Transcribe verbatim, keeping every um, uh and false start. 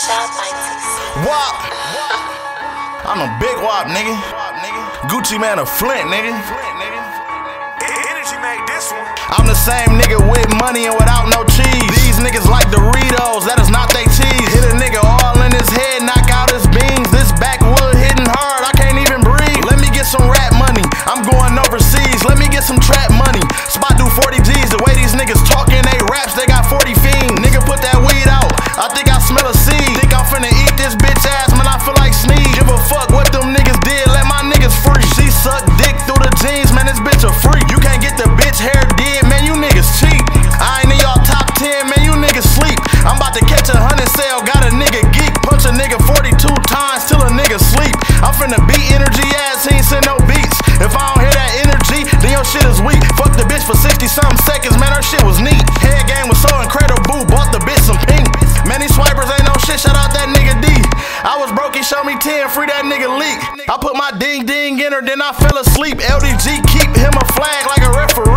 Wop. I'm a big wop, nigga. Gucci man of Flint, nigga. Energy made this one. I'm the same nigga with money and without no cheese. These niggas like Doritos, that is not they cheese. Hit a nigga all in his head, knock out his beans. This backwood hitting hard, I can't even breathe. Let me get some rap money, I'm going overseas. Let me get some trap money. Spot do forty G's, the way these niggas talking, they raps, they got forty fiends. Nigga put that weed out, I think I smell a seed. Think I'm finna eat this bitch ass, man, I feel like sneeze. Give a fuck what them niggas did, let my niggas free. She suck dick through the jeans, man, this bitch a freak. You can't get the bitch hair did, man, you niggas cheap. I ain't in y'all top ten, man, you niggas sleep. I'm about to catch a hundred sale, got a nigga geek. Punch a nigga forty-two times till a nigga sleep. I'm finna beat energy ass, he ain't send no beats. If I don't hear that energy, then your shit is weak. Fuck the bitch for sixty something seconds, man, her shit was neat. Head game was so incredible, bought the bitch some pink. Man, these swipers ain't no shit, shout out that nigga D. I was broke, he showed me ten, free that nigga leak. I put my ding ding in her, then I fell asleep. L D G keep him a flag like a referee.